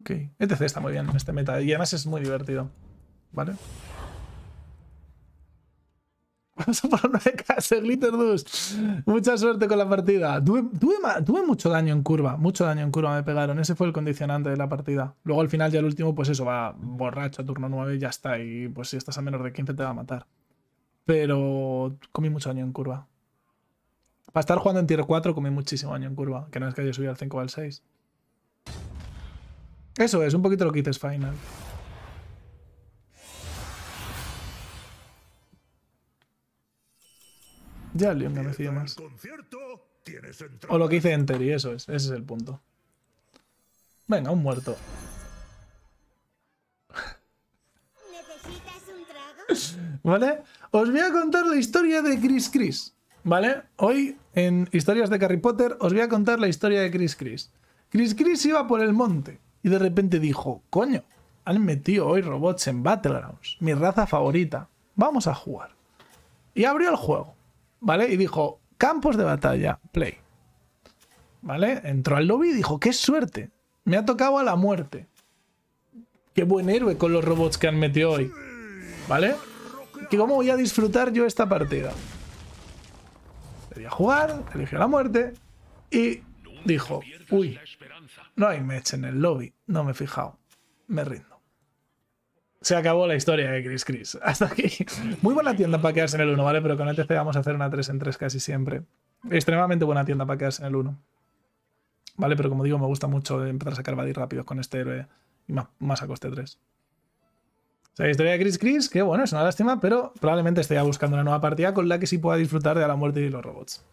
Ok. ETC está muy bien en este meta y además es muy divertido. ¿Vale? Vamos a por 9K, Glitterdust. Mucha suerte con la partida. Tuve mucho daño en curva. Mucho daño en curva me pegaron. Ese fue el condicionante de la partida. Luego al final ya el último, pues eso, va borracho a turno 9 y ya está. Y pues si estás a menos de 15 te va a matar. Pero comí mucho daño en curva. Para estar jugando en tier 4 comí muchísimo daño en curva. Que no es que haya subido al 5 o al 6. Eso es, un poquito lo que hice final. Ya el Leon me decía más. O lo que hice en Terry, eso es. Ese es el punto. Venga, un muerto. ¿Necesitas un trago? ¿Vale? Os voy a contar la historia de Chris Chris. ¿Vale? Hoy, en Historias de Harry Potter, os voy a contar la historia de Chris Chris. Chris Chris iba por el monte y de repente dijo, coño, han metido hoy robots en Battlegrounds, mi raza favorita. Vamos a jugar. Y abrió el juego, ¿vale? Y dijo, campos de batalla, play. ¿Vale? Entró al lobby y dijo, qué suerte, me ha tocado a la muerte. Qué buen héroe con los robots que han metido hoy. ¿Vale? Que cómo voy a disfrutar yo esta partida. Le di a jugar, eligió la muerte y dijo, uy, no hay match en el lobby, no me he fijado, me rindo. Se acabó la historia de Chris Chris. Hasta aquí. Muy buena tienda para quedarse en el 1, ¿vale? Pero con ETC vamos a hacer una 3 en 3 casi siempre. Extremadamente buena tienda para quedarse en el 1. ¿Vale? Pero como digo, me gusta mucho empezar a sacar buddy rápidos con este héroe y más a coste 3. O sea, la historia de Chris Chris, que bueno, es una lástima, pero probablemente esté ya buscando una nueva partida con la que sí pueda disfrutar de la muerte y los robots.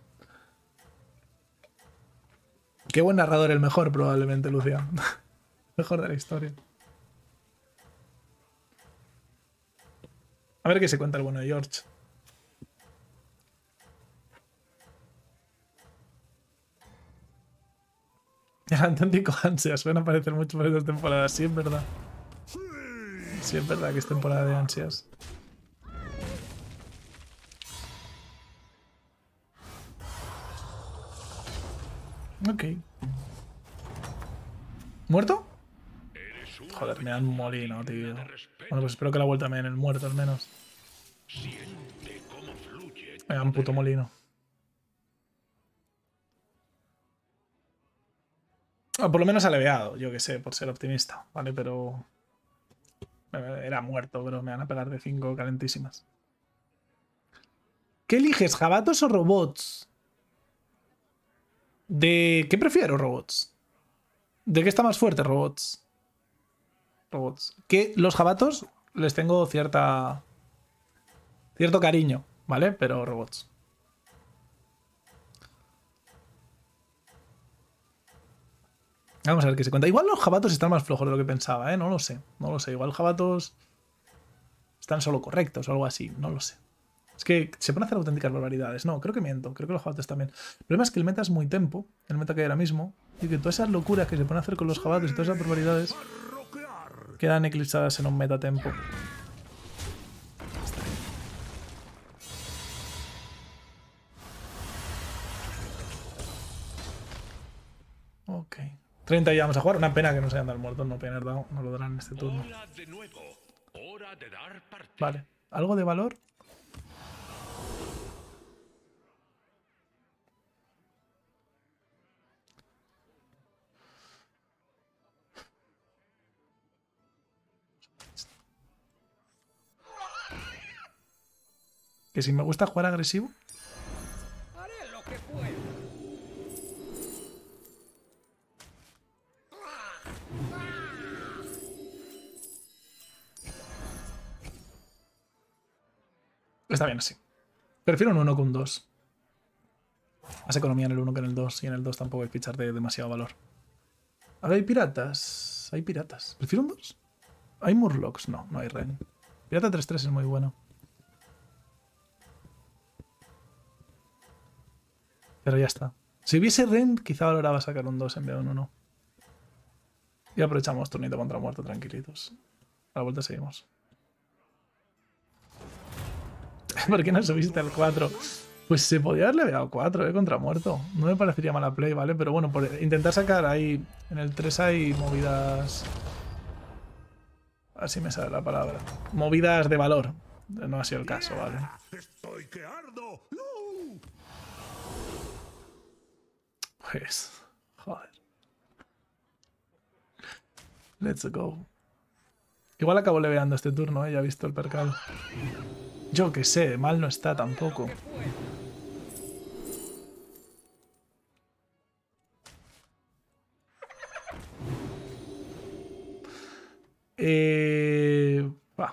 Qué buen narrador, el mejor probablemente, Lucia. Mejor de la historia. A ver qué se cuenta el bueno de George. El auténtico ansias. Suelen aparecer mucho por estas temporadas. Sí, es verdad. Sí, es verdad que es temporada de ansias. Ok. ¿Muerto? Joder, me dan un molino, tío. Bueno, pues espero que la vuelta me den el muerto al menos. Me dan un puto molino. O por lo menos aleveado, yo que sé, por ser optimista, ¿vale? Pero... Era muerto, pero me van a pegar de 5 calentísimas. ¿Qué eliges, jabatos o robots? ¿De qué prefiero, robots? ¿De qué está más fuerte, robots? Robots. Que los jabatos les tengo cierto cariño, ¿vale? Pero robots. Vamos a ver qué se cuenta. Igual los jabatos están más flojos de lo que pensaba, ¿eh? No lo sé. No lo sé. Igual los jabatos están solo correctos o algo así. No lo sé. Es que se pueden hacer auténticas barbaridades. No, creo que miento. Creo que los jabatos también. El problema es que el meta es muy tempo. El meta que hay ahora mismo. Y que todas esas locuras que se pueden hacer con los jabatos y todas esas barbaridades quedan eclipsadas en un meta tempo. Ok. 30 ya vamos a jugar. Una pena que no se hayan dado muertos. No pena dado. No lo darán en este turno. Vale. ¿Algo de valor? Que si me gusta jugar agresivo. Haré lo que pueda. Está bien así. Prefiero un 1 que un 2. Más economía en el 1 que en el 2. Y en el 2 tampoco hay que echarte demasiado valor. Ahora hay piratas. Hay piratas. ¿Prefiero un 2? ¿Hay Murlocs? No, no hay Ren. Pirata 3-3 es muy bueno. Pero ya está. Si hubiese Ren, quizá valoraba sacar un 2 en vez de un 1. Y aprovechamos turnito contra muerto tranquilitos. A la vuelta seguimos. ¿Por qué no subiste al 4? Pues se podía haberle leveado 4, contra muerto. No me parecería mala play, ¿vale? Pero bueno, por intentar sacar ahí... En el 3 hay movidas... Así me sale la palabra. Movidas de valor. No ha sido el caso, ¿vale? Estoy que ardo. Pues... Joder. Let's go. Igual acabo leveando este turno, ¿eh? Ya he visto el percal. Yo que sé, mal no está tampoco. Va.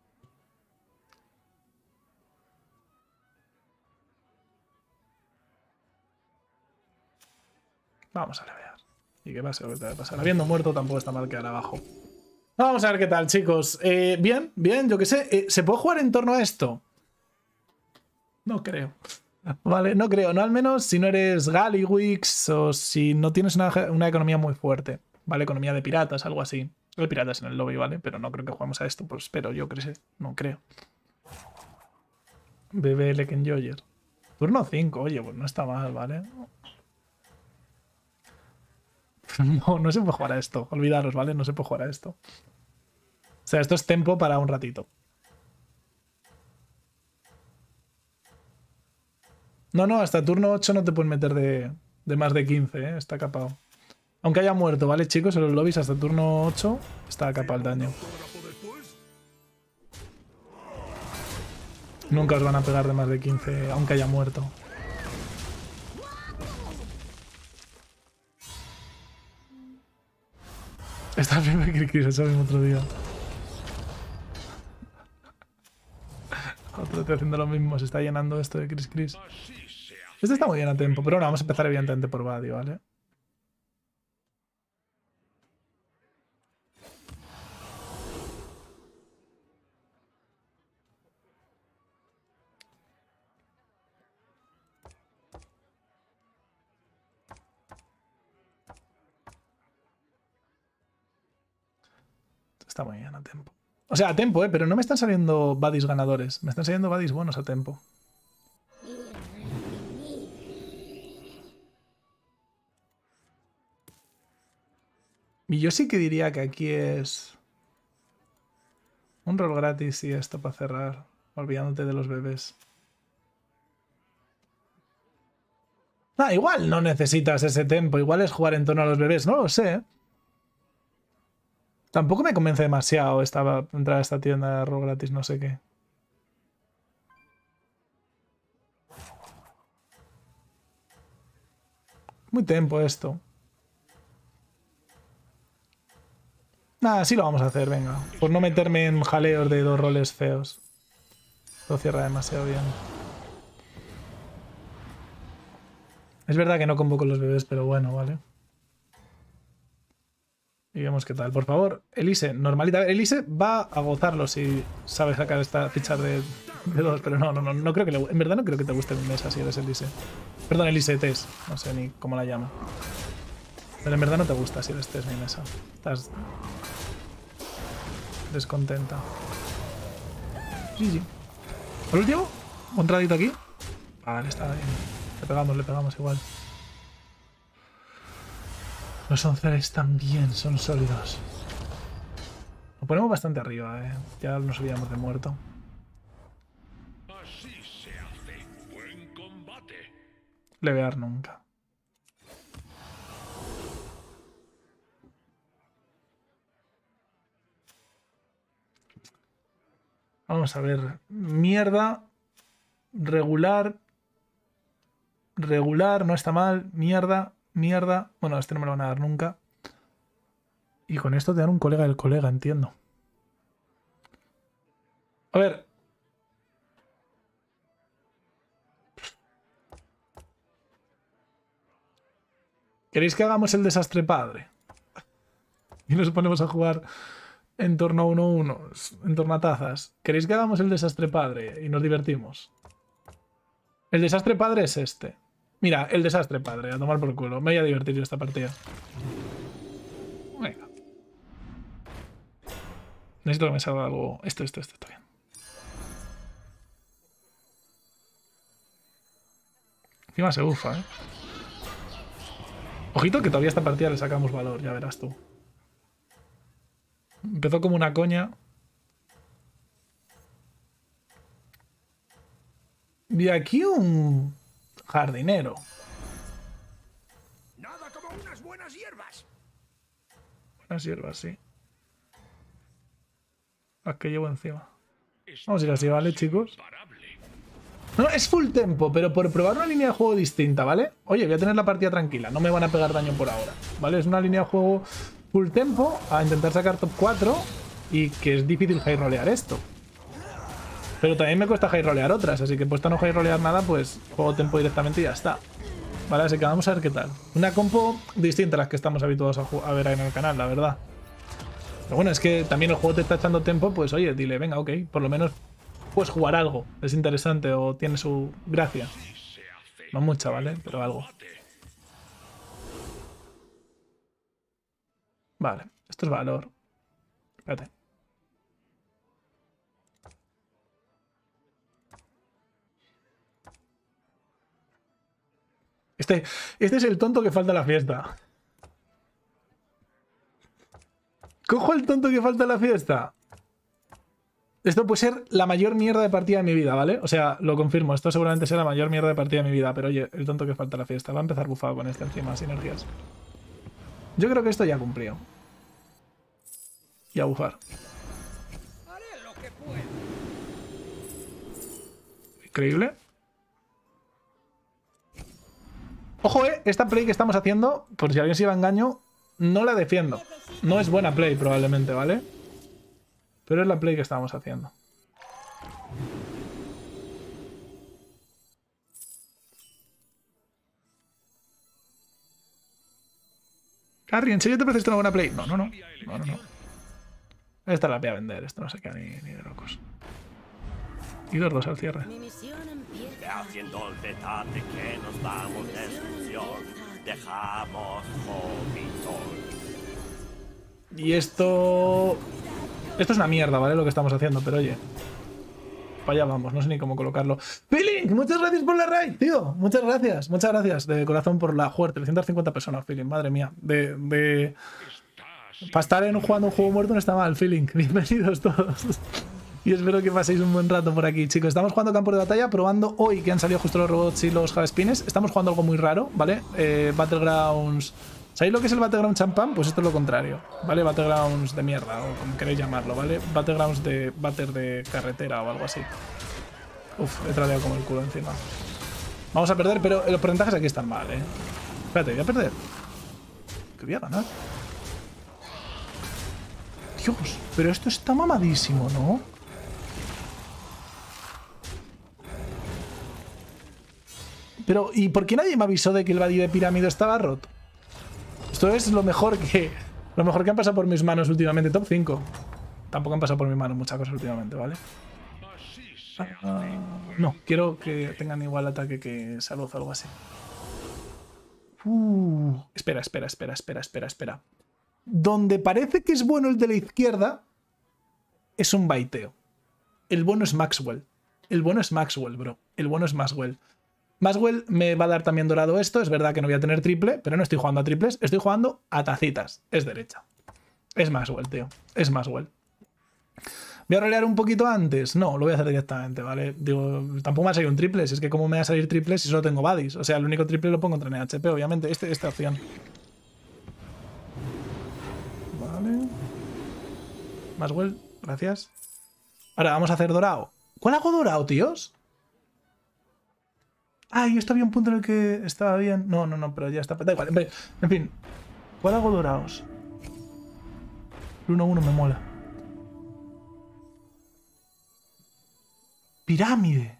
Vamos a levear. ¿Y qué pasa? ¿Qué te va a pasar? Habiendo muerto tampoco está mal quedar abajo. Vamos a ver qué tal, chicos. Bien, bien, yo qué sé. ¿Se puede jugar en torno a esto? No creo. Vale, no creo. No al menos si no eres Gallywix o si no tienes una economía muy fuerte. Vale, economía de piratas, algo así. Hay piratas en el lobby, ¿vale? Pero no creo que juguemos a esto. Pues espero, yo creo. No creo. Bebé Enjoyer. Turno 5, oye, pues no está mal, ¿vale? No, no se puede jugar a esto. Olvidaros, ¿vale? No se puede jugar a esto. O sea, esto es tempo para un ratito. No, no, hasta turno 8 no te pueden meter de más de 15, ¿eh? Está capado. Aunque haya muerto, ¿vale, chicos? En los lobbies hasta turno 8 está capado el daño. Nunca os van a pegar de más de 15, aunque haya muerto. Está bien que Cricris, eso mismo otro día. Otro tío haciendo lo mismo, se está llenando esto de Cricris. Este está muy bien a tiempo, pero bueno, vamos a empezar evidentemente por Buddy, ¿vale? Está muy bien a tiempo. O sea, a tiempo, pero no me están saliendo buddies ganadores. Me están saliendo buddies buenos a tiempo. Y yo sí que diría que aquí es un rol gratis y esto para cerrar, olvidándote de los bebés. Ah, igual no necesitas ese tempo, igual es jugar en torno a los bebés, no lo sé. Tampoco me convence demasiado entrar a esta tienda de rol gratis, no sé qué. Muy tempo esto. Nada, sí lo vamos a hacer, venga. Por no meterme en jaleos de dos roles feos. Lo cierra demasiado bien. Es verdad que no convoco los bebés, pero bueno, vale. Y vemos qué tal. Por favor, Elise, normalita. Elise va a gozarlo si sabe sacar esta ficha de dos, pero no creo que le... En verdad no creo que te guste mi mesa si eres Elise. Perdón, Elise, Tess. No sé ni cómo la llamo. Pero en verdad no te gusta si eres Tess mi mesa. Estás descontenta. GG. ¿Por último? ¿Un radito aquí? Vale, está bien. Le pegamos igual. Los onceles también son sólidos. Lo ponemos bastante arriba, Ya nos olvidamos de muerto. Así se hace. Buen combate. Levear nunca. Vamos a ver. Mierda. Regular. Regular, no está mal. Mierda. Mierda. Bueno, este no me lo van a dar nunca. Y con esto te dan un colega del colega, entiendo. A ver. ¿Queréis que hagamos el desastre padre? Y nos ponemos a jugar en torno a 1-1, en torno a tazas. ¿Queréis que hagamos el desastre padre y nos divertimos? El desastre padre es este. Mira, el desastre padre, a tomar por culo. Me voy a divertir yo esta partida. Venga. Necesito que me salga algo. Esto está bien. Encima se bufa, ¿eh? Ojito que todavía esta partida le sacamos valor, ya verás tú. Empezó como una coña. Y aquí un jardinero. Nada como unas buenas hierbas. Buenas hierbas, sí. Las que llevo encima. Vamos a ir así, ¿vale, chicos? No, es full tempo, pero por probar una línea de juego distinta, ¿vale? Oye, voy a tener la partida tranquila, no me van a pegar daño por ahora, ¿vale? Es una línea de juego full tempo, a intentar sacar top 4 y que es difícil high rolear esto. Pero también me cuesta high rolear otras, así que puesto a no high rolear nada, pues juego tempo directamente y ya está. Vale, así que vamos a ver qué tal. Una compo distinta a las que estamos habituados a ver en el canal, la verdad. Pero bueno, es que también el juego te está echando tiempo, pues oye, dile, venga, ok, por lo menos puedes jugar algo, es interesante o tiene su gracia. No mucha, ¿vale? Pero algo. Vale, esto es valor. Espérate. Este es el tonto que falta a la fiesta. Cojo el tonto que falta a la fiesta. Esto puede ser la mayor mierda de partida de mi vida, ¿vale? O sea, lo confirmo. Esto seguramente será la mayor mierda de partida de mi vida. Pero oye, el tonto que falta a la fiesta. Va a empezar bufado con este encima, sinergias. Yo creo que esto ya cumplió. Y a bufar. Haré lo que pueda. Increíble. Ojo, esta play que estamos haciendo, por si alguien se iba a engaño, no la defiendo. No es buena play probablemente, ¿vale? Pero es la play que estamos haciendo. Carrie, ¿en serio te parece esto una buena play? No. Esta la voy a vender, esto no se queda ni de locos. Y los dos al cierre. Mi misión empieza. Haciendo el detalle que nos damos destrucción, dejamos Hobbitón. Y esto... Esto es una mierda, ¿vale? Lo que estamos haciendo, pero oye. Para allá vamos, no sé ni cómo colocarlo. ¡Feeling! Muchas gracias por la raid, tío. Muchas gracias de corazón por la jugar. 350 personas, Feeling, madre mía. Para estar jugando un juego muerto no está mal, Feeling. Bienvenidos todos. Y espero que paséis un buen rato por aquí, chicos. Estamos jugando campo de batalla, probando hoy que han salido justo los robots y los Javespines. Estamos jugando algo muy raro, ¿vale? Battlegrounds... ¿Sabéis lo que es el Battleground champán? Pues esto es lo contrario, ¿vale? Battlegrounds de mierda, o como queréis llamarlo, ¿vale? Battlegrounds de batter de carretera o algo así. Uf, he tradeado como el culo encima. Vamos a perder, pero los porcentajes aquí están mal, ¿eh? Espérate, voy a perder. Que voy a ganar. Dios, pero esto está mamadísimo, ¿no? Pero, ¿y por qué nadie me avisó de que el Badi de Pirámide estaba roto? Esto es lo mejor que han pasado por mis manos últimamente. Top 5. Tampoco han pasado por mis manos muchas cosas últimamente, ¿vale? No, quiero que tengan igual ataque que salud o algo así. Espera. Donde parece que es bueno el de la izquierda, es un baiteo. El bueno es Maxwell. El bueno es Maxwell, bro. El bueno es Maxwell. Maxwell me va a dar también dorado esto. Es verdad que no voy a tener triple, pero no estoy jugando a triples. Estoy jugando a tacitas. Es derecha. Es Maxwell, tío. Es Maxwell. ¿Voy a rolear un poquito antes? No, lo voy a hacer directamente, ¿vale? Digo, tampoco me va a salir un triple. Si es que como me va a salir triple si solo tengo baddies. O sea, el único triple lo pongo en HP, obviamente. Esta opción. Vale. Maxwell, gracias. Ahora vamos a hacer dorado. ¿Cuál hago dorado, tíos? Ay, esto había un punto en el que estaba bien. No, pero ya está. Da igual. En fin. ¿Cuál hago dorados? El 1-1 me mola. Pirámide.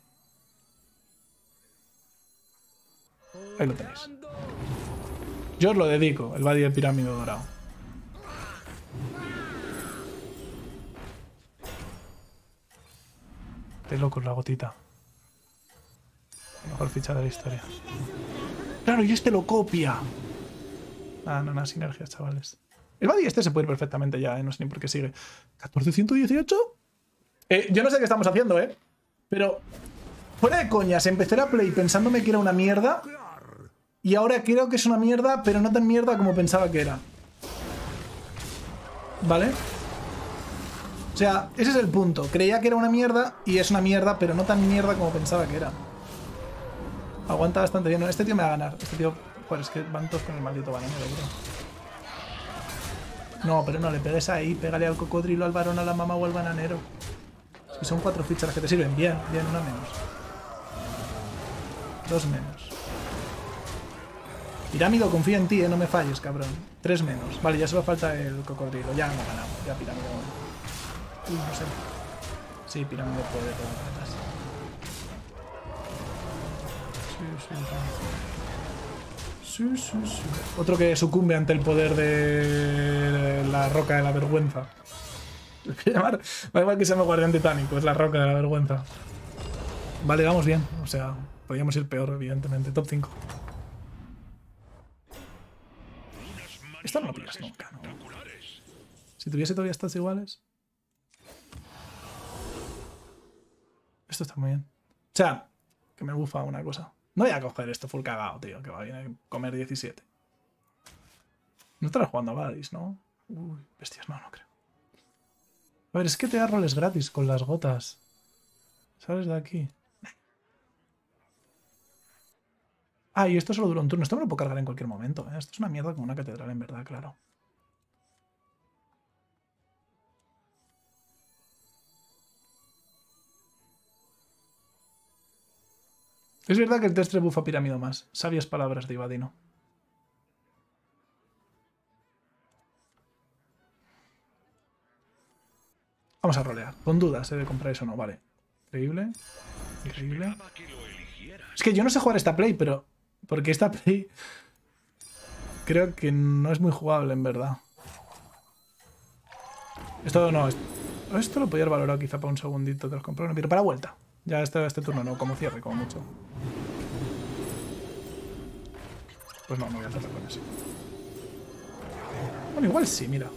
Ahí lo tenéis. Yo os lo dedico, el Badi de Pirámide dorado. Qué loco la gotita. Mejor ficha de la historia. Claro, y este lo copia. No, sinergias, chavales. El Badi este se puede ir perfectamente ya, no sé ni por qué sigue. ¿1418? Yo no sé qué estamos haciendo, pero... Fuera de coñas, empecé la play pensándome que era una mierda. Y ahora creo que es una mierda, pero no tan mierda como pensaba que era. ¿Vale? O sea, ese es el punto. Creía que era una mierda y es una mierda, pero no tan mierda como pensaba que era. Aguanta bastante bien. No, este tío me va a ganar. Este tío... Joder, es que van todos con el maldito bananero, bro. No, pero no le pegues ahí. Pégale al cocodrilo, al varón, a la mamá o al bananero. Es que son 4 fichas las que te sirven. Bien, bien, una menos. 2 menos. Pirámido, confío en ti, no me falles, cabrón. 3 menos. Vale, ya solo falta el cocodrilo. Ya hemos ganado. Ya pirámido. Uy, no sé. Sí, pirámido puede todo atrás. Sí. Otro que sucumbe ante el poder de la roca de la vergüenza. Le voy a llamar. Da igual que se llame guardián titánico, es la roca de la vergüenza. Vale, vamos bien. O sea, podríamos ir peor, evidentemente. Top 5. Esto no lo pillas nunca, ¿no? Si tuviese todavía stats iguales. Esto está muy bien. O sea, que me bufa una cosa. No voy a coger esto full cagado, tío, que va a venir a comer 17. No estarás jugando a Vadis, ¿no? Uy, bestias, no creo. A ver, es que te da roles gratis con las gotas. ¿Sales de aquí? Ah, y esto solo dura un turno. Esto me lo puedo cargar en cualquier momento, ¿eh? Esto es una mierda como una catedral, en verdad, claro. Es verdad que el Testre bufa pirámido más. Sabias palabras de Ibadino. Vamos a rolear. Con dudas, de comprar eso o no. Vale. Increíble. Increíble. Es que yo no sé jugar esta play, pero... Porque esta play... Creo que no es muy jugable, en verdad. Esto no... Esto lo podía haber valorado quizá para un segundito. Te los compro. Pero para vuelta. Ya este turno no, como cierre, como mucho. Pues no voy a hacerlo con eso. Bueno, igual sí, mira.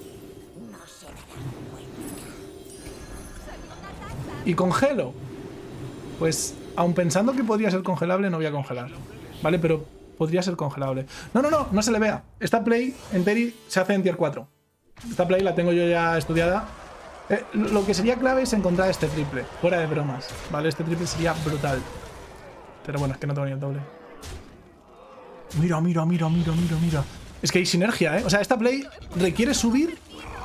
Y congelo. Pues, aun pensando que podría ser congelable, no voy a congelar. ¿Vale? Pero podría ser congelable. No se le vea. Esta play en Teri se hace en tier 4. Esta play la tengo yo ya estudiada. Lo que sería clave es encontrar este triple. Fuera de bromas. ¿Vale? Este triple sería brutal. Pero bueno, es que no tengo ni el doble. Mira. Es que hay sinergia, ¿eh? O sea, esta play requiere subir...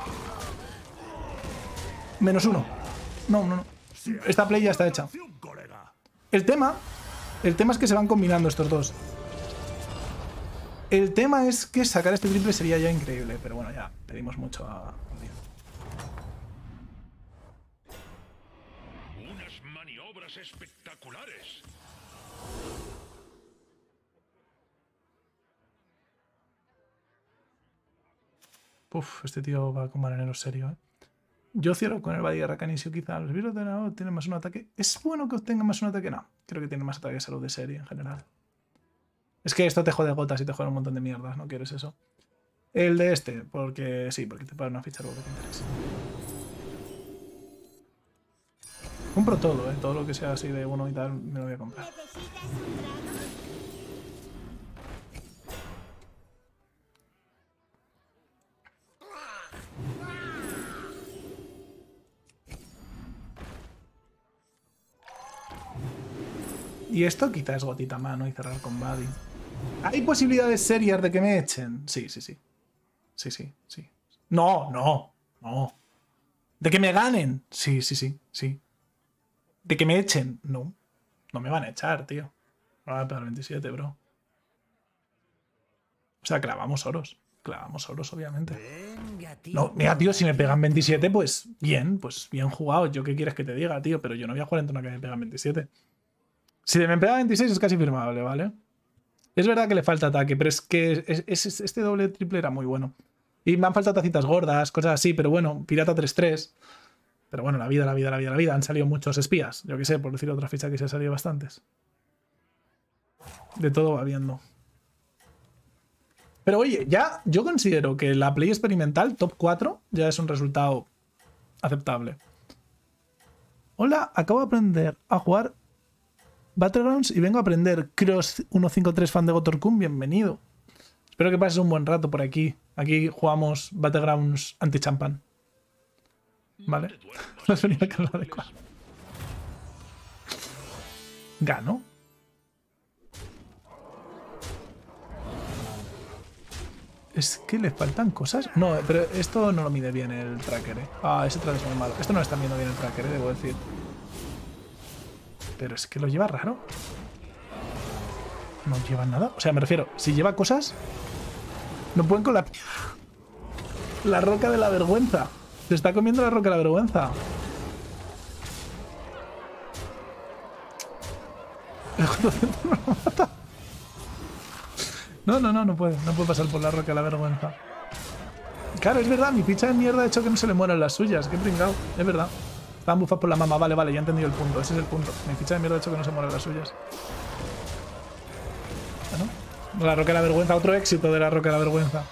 -1. No. Esta play ya está hecha. El tema es que se van combinando estos dos. El tema es que sacar este triple sería ya increíble. Pero bueno, ya pedimos mucho a... Unas maniobras espectaculares. Uf, este tío va con bananero serio, ¿eh? Yo cierro con el Badia Racanisio quizá. Los virus de Nao tienen más un ataque. ¿Es bueno que obtenga más un ataque? No. Creo que tiene más ataque de salud de serie en general. Es que esto te jode gotas y te jode un montón de mierdas. No quieres eso. El de este, porque sí, porque te pagan una ficha algo que te interesa. Compro todo, ¿eh? Todo lo que sea así de uno y tal, me lo voy a comprar. Y esto quizás es gotita mano y cerrar con Buddy. ¿Hay posibilidades serias de que me echen? Sí. No. ¿De que me ganen? Sí. ¿De que me echen? No. No me van a echar, tío. No van a pegar 27, bro. O sea, clavamos oros. Clavamos oros, obviamente. No, mira, tío, si me pegan 27, pues bien jugado. ¿Yo qué quieres que te diga, tío? Pero yo no voy a jugar en torno a que me pegan 27. Si me pega 26 es casi firmable, ¿vale? Es verdad que le falta ataque, pero es que este doble triple era muy bueno. Y me han faltado tacitas gordas, cosas así, pero bueno, pirata 3-3. Pero bueno, la vida. Han salido muchos espías. Yo qué sé, por decir otra ficha que se han salido bastantes. De todo va viendo. Pero oye, ya yo considero que la play experimental, top 4, ya es un resultado aceptable. Hola, acabo de aprender a jugar Battlegrounds y vengo a aprender. Cross 153 fan de Gotorkun, bienvenido. Espero que pases un buen rato por aquí. Aquí jugamos Battlegrounds anti-champan. ¿Vale? No has venido a que lo adecuado. Gano. Es que le faltan cosas. No, pero esto no lo mide bien el tracker, eh. Ah, ese tracker es muy malo. Esto no lo está midiendo bien el tracker, debo decir. Pero es que lo lleva raro. No lleva nada. O sea, me refiero, si lleva cosas, no pueden con la roca de la vergüenza. Se está comiendo la roca de la vergüenza. No puede. No puede pasar por la roca de la vergüenza. Claro, es verdad, mi ficha de mierda ha hecho que no se le mueran las suyas. Qué pringado, es verdad. Estaban bufados por la mamá. Vale, ya he entendido el punto. Ese es el punto. Mi ficha de mierda ha hecho que no se mueran las suyas. Bueno, la roca de la vergüenza. Otro éxito de la roca de la vergüenza.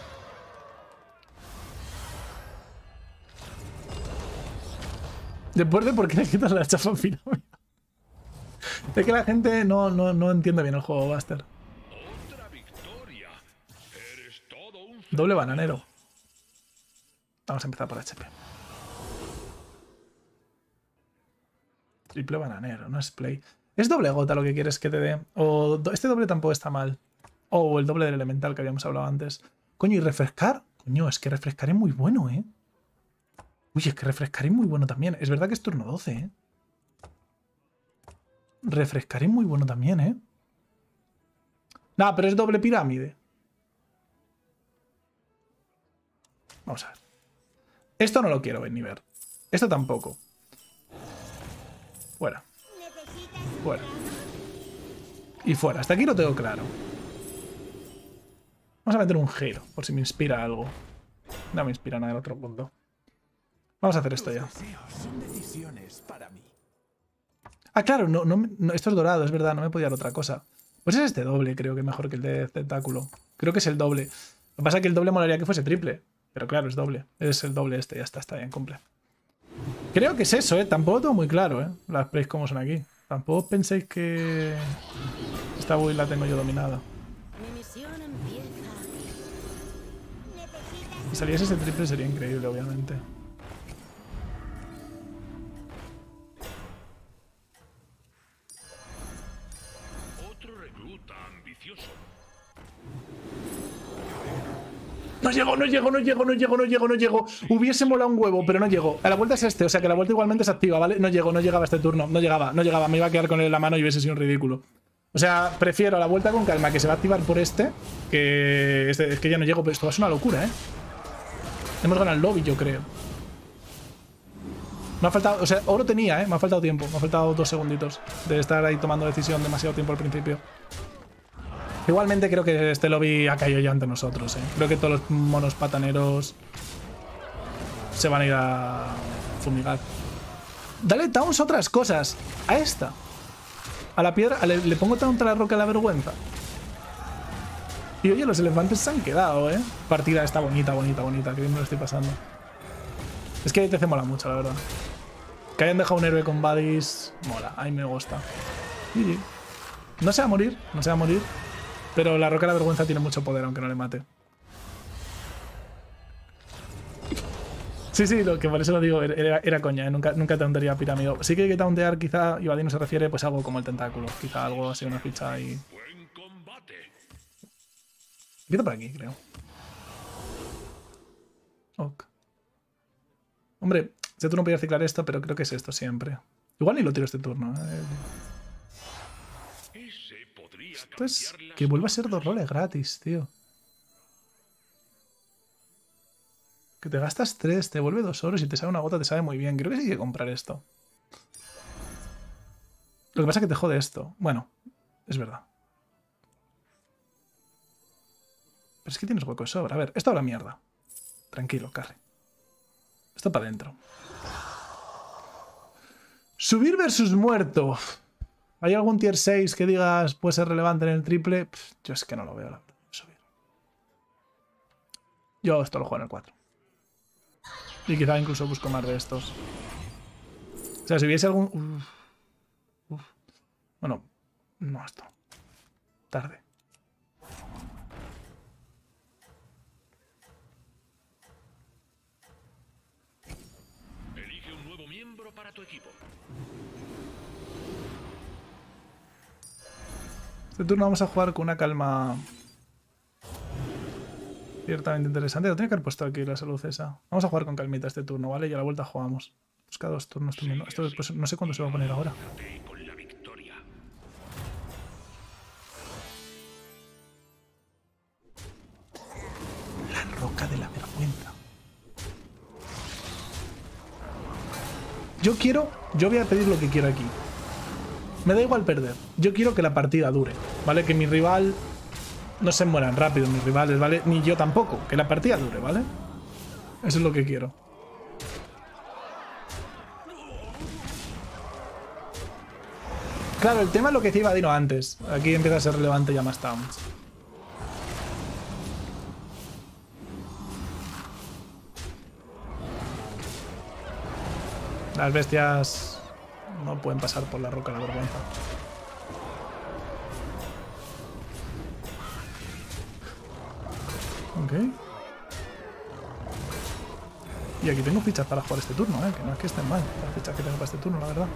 Después de por qué le quitas la chafa pirámide. Es que la gente no entiende bien el juego, Buster. Otra victoria. Eres todo un Doble bananero. Vamos a empezar por HP. Triple bananero, no es play. Es doble gota lo que quieres que te dé. O este doble tampoco está mal. O el doble del elemental que habíamos hablado antes. Coño, ¿y refrescar? Coño, es que refrescar es muy bueno, ¿eh? Uy, es que refrescar es muy bueno también. Es verdad que es turno 12, ¿eh? Refrescar es muy bueno también, ¿eh? Nah, pero es doble pirámide. Vamos a ver. Esto no lo quiero ver ni ver. Esto tampoco. Fuera. Fuera. Y fuera. Hasta aquí lo tengo claro. Vamos a meter un giro, por si me inspira algo. No me inspira nada en otro punto. Vamos a hacer esto ya. Ah, claro, esto es dorado, es verdad, no me podía dar otra cosa. Pues es este doble, creo que mejor que el de tentáculo. Creo que es el doble. Lo que pasa es que el doble molaría que fuese triple. Pero claro, es doble. Es el doble este, ya está bien, cumple. Creo que es eso, ¿eh? Tampoco lo tengo muy claro, ¿eh? Las plays como son aquí. Tampoco penséis que esta build la tengo yo dominada. Si saliese ese triple sería increíble, obviamente. otro recluta ambicioso. No llego. Hubiese molado un huevo, pero no llego. A la vuelta es este, o sea que la vuelta igualmente se activa, ¿vale? No llegaba este turno. No llegaba. Me iba a quedar con él en la mano y hubiese sido un ridículo. O sea, prefiero a la vuelta con calma, que se va a activar por este, que es que ya no llego, pero esto va a ser una locura, ¿eh? Hemos ganado el lobby, yo creo. Me ha faltado, o sea, oro tenía, ¿eh? Me ha faltado tiempo. Me ha faltado 2 segunditos de estar ahí tomando decisión demasiado tiempo al principio. Igualmente creo que este lobby ha caído ya ante nosotros, ¿eh? Creo que todos los monos pataneros se van a ir a fumigar. Dale towns a otras cosas. A esta. A la piedra. Le pongo taunt a la roca de la vergüenza. Y oye, los elefantes se han quedado, ¿eh? Partida está bonita. Que bien me lo estoy pasando. Es que te mola mucho, la verdad. Que hayan dejado un héroe con buddies. Mola, a mí me gusta. GG. No se va a morir. Pero la roca de la vergüenza tiene mucho poder, aunque no le mate. Sí, lo que por eso lo digo, era coña, ¿eh? Nunca tauntaría a pirámide. Sí que hay que tauntear, quizá, y Vadino se refiere, pues algo como el tentáculo. Quizá algo así, una ficha ahí. Buen combate. Empieza por aquí, creo. Ok. Hombre, este turno podía ciclar esto, pero creo que es esto siempre. Igual ni lo tiro este turno, ¿eh? Esto es que vuelva a ser 2 roles gratis, tío. Que te gastas 3, te vuelve 2 oros y te sale una gota, te sabe muy bien. Creo que sí hay que comprar esto. Lo que pasa es que te jode esto. Bueno, es verdad. Pero es que tienes hueco de sobra. A ver, esto habla mierda. Tranquilo, Carry. Esto para adentro. Subir versus muerto. ¿Hay algún tier 6 que digas puede ser relevante en el triple? Yo es que no lo veo, la verdad. Subir. Yo esto lo juego en el 4. Y quizá incluso busco más de estos. O sea, si hubiese algún... Bueno, No, esto. Tarde. Elige un nuevo miembro para tu equipo. Este turno vamos a jugar con una calma ciertamente interesante. Lo tenía que haber puesto aquí la salud esa. Vamos a jugar con calmita este turno, ¿vale? Y a la vuelta jugamos. Busca 2 turnos también. Esto después no sé cuándo se va a poner ahora. Quédate con la victoria. La roca de la vergüenza. Yo voy a pedir lo que quiero aquí. Me da igual perder. Yo quiero que la partida dure, ¿vale? Que mi rival no se mueran rápido, mis rivales, ¿vale? Ni yo tampoco. Que la partida dure, ¿vale? Eso es lo que quiero. Claro, el tema es lo que decía Vadino antes. Aquí empieza a ser relevante ya más Towns. Las bestias no pueden pasar por la roca de la vergüenza. Ok. Y aquí tengo fichas para jugar este turno, que no es que estén mal las fichas que tengo para este turno, la verdad.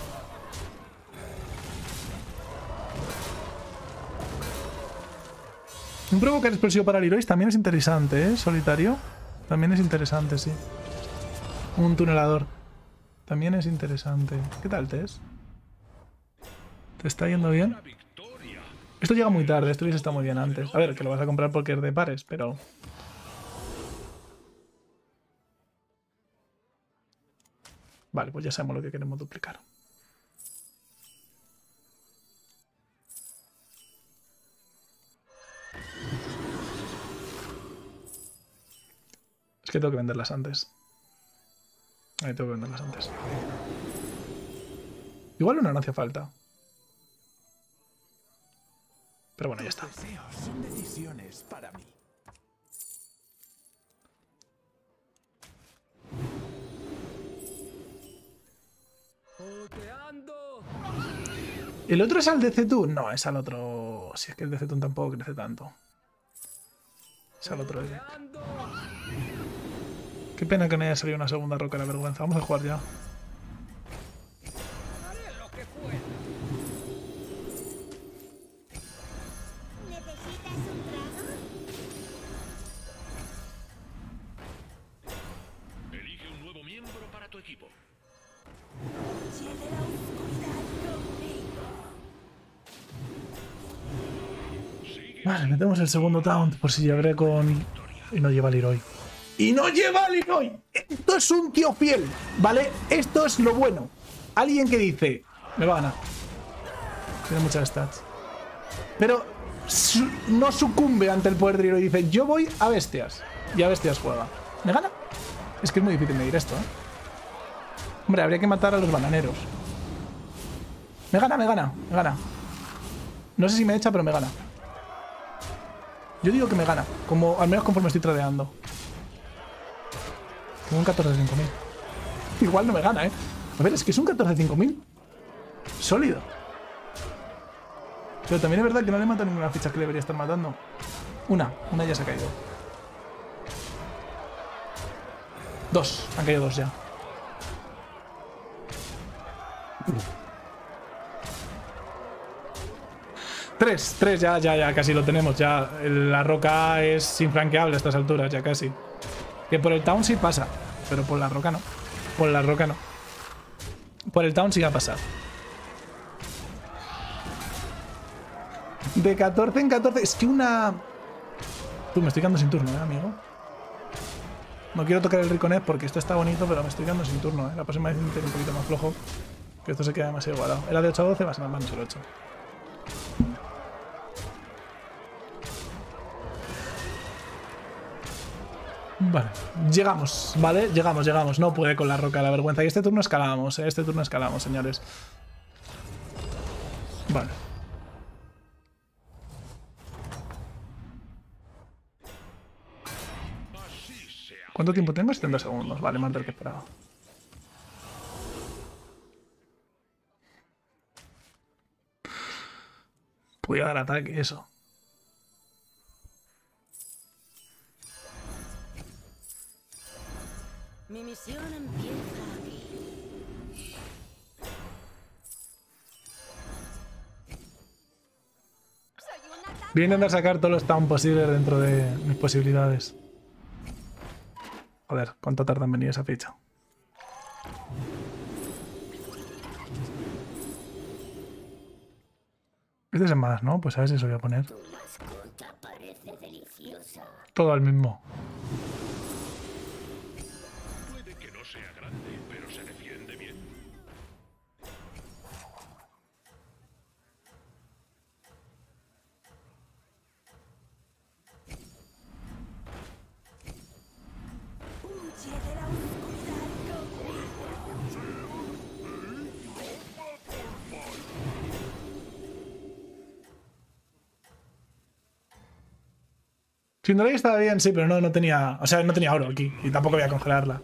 Un provocar explosivo para Leroy también es interesante, Solitario. También es interesante, sí. Un tunelador. También es interesante. ¿Qué tal, Tess? ¿Te está yendo bien? Esto llega muy tarde, esto hubiese estado muy bien antes. A ver, que lo vas a comprar porque es de pares, pero... Vale, pues ya sabemos lo que queremos duplicar. Es que tengo que venderlas antes. Ahí tengo que venderlas antes. Igual una no hacía falta. Pero bueno, ya está. Son decisiones para mí. ¿El otro es al DCTUN? No, es al otro... Si es que el DCTUN tampoco crece tanto. Es al otro. Qué pena que no haya salido una segunda roca de la vergüenza. Vamos a jugar ya. Haré lo que pueda. ¿Necesitas un trago? Elige un nuevo miembro para tu equipo. Lleve la oscuridad conmigo. Vale, metemos el segundo taunt por si llevaré con... Y no lleva Leroy. ¡Y no lleva Leroy! Esto es un tío fiel, ¿vale? Esto es lo bueno. Alguien que dice... Me va a ganar. Tiene muchas stats. Pero no sucumbe ante el poder de Leroy. Dice, yo voy a bestias. Y a bestias juega. ¿Me gana? Es que es muy difícil medir esto, ¿eh? Hombre, habría que matar a los bananeros. Me gana, me gana, me gana. No sé si me echa, pero me gana. Yo digo que me gana, como al menos conforme estoy tradeando. Tengo un 14 de 5000. Igual no me gana, ¿eh? A ver, es que es un 14 de 5000. Sólido. Pero también es verdad que no le mata ninguna ficha que debería estar matando. Una ya se ha caído. 2, han caído 2 ya. Tres, ya, casi lo tenemos. Ya la roca es infranqueable a estas alturas, ya casi. Que por el town sí pasa, pero por la roca no. Por la roca no. Por el town sí va a pasar. De 14 en 14. Es que una... Tú, me estoy quedando sin turno, amigo. No quiero tocar el Riconet porque esto está bonito, pero me estoy quedando sin turno, La próxima vez intentaré un poquito más flojo. Que esto se queda demasiado igualado. Era de 8 a 12, va a ser más, no se lo he hecho. Vale, llegamos, ¿vale? Llegamos. No puede con la roca de la vergüenza. Y este turno escalamos, Este turno escalamos, señores. Vale. ¿Cuánto tiempo tengo? 70 segundos. Vale, más del que esperaba. Cuidado al ataque, eso. Mi misión empieza aquí. Voy a intentar sacar todos los town posibles dentro de mis posibilidades. Joder, ¿cuánto tarda en venir esa ficha? Este es más, ¿no? Pues a ver si eso voy a poner. Tu mascota parece deliciosa. Todo al mismo. Puede que no sea grande, pero se defiende bien. Huye de la oscuridad. Cinderella estaba bien, sí, pero no tenía... O sea, no tenía oro aquí. Y tampoco voy a congelarla.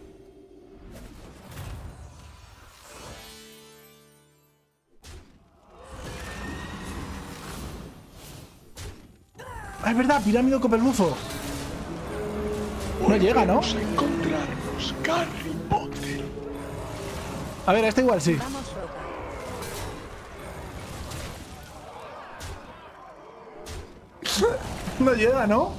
Ah, es verdad, pirámido copelbufo. No llega, ¿no? Podemos encontrarnos, Harry Potter. A ver, a este igual sí. Vamos, Roca. No llega, ¿no?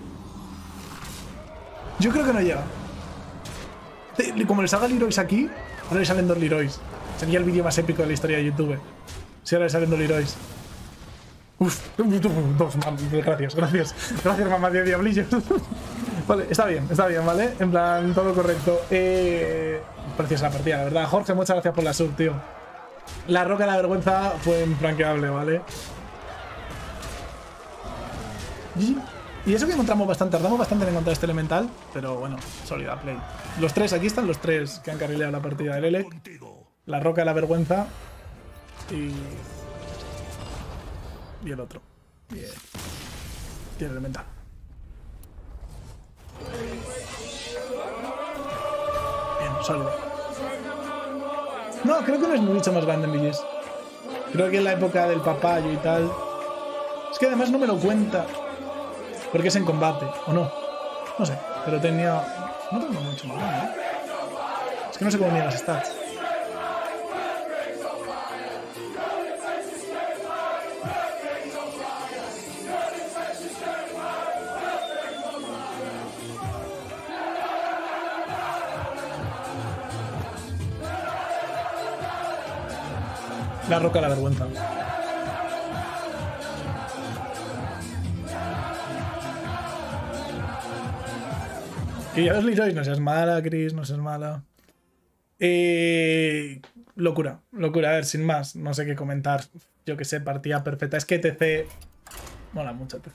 Yo creo que no llega. Como le salga Leroy's aquí, ahora le salen 2 Leroy's. Sería el vídeo más épico de la historia de YouTube. Si ahora le salen 2 Leroy's. Uf, 2, gracias, gracias. Gracias, mamá de diablillos. Vale, está bien, ¿vale? En plan, todo correcto. Preciosa la partida, la verdad. Jorge, muchas gracias por la sub, tío. La roca de la vergüenza fue infranqueable, ¿vale? Y eso que encontramos bastante, tardamos bastante en encontrar este elemental, pero bueno, sólida play. Los tres, aquí están los tres que han carrileado la partida del Elec. La roca de la vergüenza y el otro. Bien. Y el elemental. Bien, sólido. No, creo que no es mucho más grande en BGS. Creo que en la época del papayo y tal. Es que además no me lo cuenta. Porque es en combate, ¿o no? No sé, pero tenía... No tengo mucho más grande, ¿eh? Es que no sé cómo miran las stats. La roca de la vergüenza. Y ya los Leroy, no seas mala, Chris, no seas mala. Locura, locura, a ver, sin más, no sé qué comentar. Yo que sé, partida perfecta. Es que TC... Mola mucho TC.